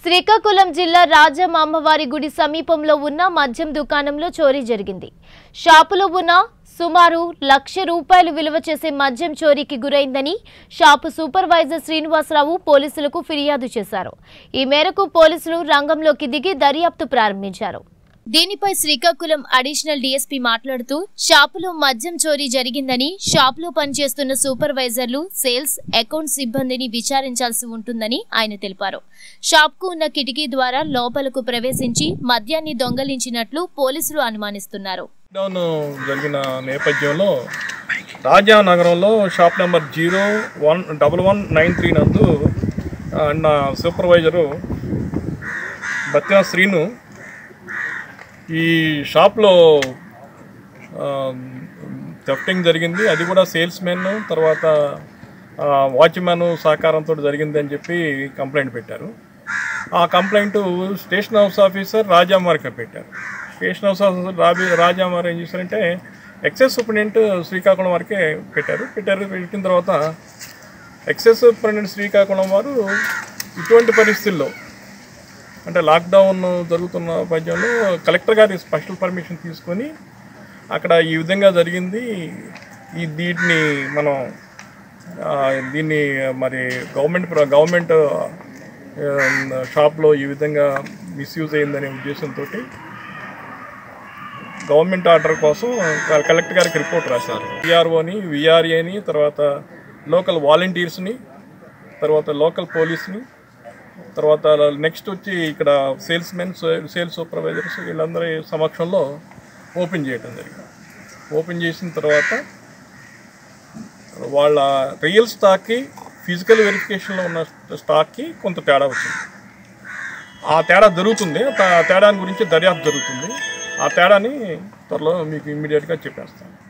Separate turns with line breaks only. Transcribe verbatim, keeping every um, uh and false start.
శ్రీకాకుళం జిల్లా రాజమాంబవారి గుడి సమీపంలో ఉన్న మద్యం దుకాణంలో చోరీ జరిగింది. షాపులో ఉన్న సుమారు లక్ష రూపాయలు విలువ చేసే మద్యం చోరీకి గురైందని షాపు సూపర్వైజర్ శ్రీనివాసరావు పోలీసులకు ఫిర్యాదు చేశారు. ఈ మేరకు పోలీసులు రంగంలోకి దిగి దర్యాప్తు ప్రారంభించారు. దీనిపై శ్రీకాకుళం అడిషనల్ డీఎస్పీ మాట్లాడుతూ షాపులో మద్యం చోరీ జరిగిందని, షాపులో పనిచేస్తున్న సూపర్వైజర్లు, సేల్స్, అకౌంట్ సిబ్బందిని విచారించాల్సి ఉంటుందని ఆయన తెలిపారు. షాప్కు ఉన్న కిటికీ ద్వారా లోపలకు ప్రవేశించి మద్యాన్ని దొంగలించినట్లు పోలీసులు అనుమానిస్తున్నారు.
జరిగిన నేపథ్యంలో రాజానగరంలో shop number zero one double one nine three నందు నా సూపర్వైజరు బత్యా శ్రీను ఈ షాప్లో థెఫ్టింగ్ జరిగింది. అది కూడా సేల్స్ మెన్ తర్వాత వాచ్మెన్ సహకారంతో జరిగింది అని చెప్పి కంప్లైంట్ పెట్టారు. ఆ కంప్లైంట్ స్టేషన్ హౌస్ ఆఫీసర్ రాజామారికి పెట్టారు. Station house officer Rabi Rajamari ఏం చేశారంటే ఎక్సైజ్ సూపరింటెండెంట్ శ్రీకాకుళం వారికే పెట్టారు. పెట్టారు పెట్టిన తర్వాత ఎక్సైజ్ సూపరింటెండెంట్ శ్రీకాకుళం వారు ఇటువంటి పరిస్థితుల్లో అంటే లాక్డౌన్ జరుగుతున్న పద్యంలో కలెక్టర్ గారి స్పెషల్ పర్మిషన్ తీసుకొని అక్కడ ఈ విధంగా జరిగింది, ఈ దీన్ని మనం దీన్ని మరి గవర్నమెంట్ గవర్నమెంట్ షాప్లో ఈ విధంగా మిస్యూజ్ అయిందనే ఉద్దేశంతో గవర్నమెంట్ ఆర్డర్ కోసం కలెక్టర్ గారికి రిపోర్ట్ రాశారు. విఆర్ఓని, విఆర్ఏని, తర్వాత లోకల్ వాలంటీర్స్ని, తర్వాత లోకల్ పోలీస్ని, తర్వాత నెక్స్ట్ వచ్చి ఇక్కడ సేల్స్ మెన్, సేల్స్ సూపర్వైజర్స్ వీళ్ళందరి సమక్షంలో ఓపెన్ చేయడం జరిగింది. ఓపెన్ చేసిన తర్వాత వాళ్ళ రియల్ స్టాక్కి ఫిజికల్ వెరిఫికేషన్లో ఉన్న స్టాక్కి కొంత తేడా వచ్చింది. ఆ తేడా జరుగుతుంది, ఆ తేడాని గురించి దర్యాప్తు జరుగుతుంది. ఆ తేడాని త్వరలో మీకు ఇమ్మీడియట్గా చెప్పేస్తాను.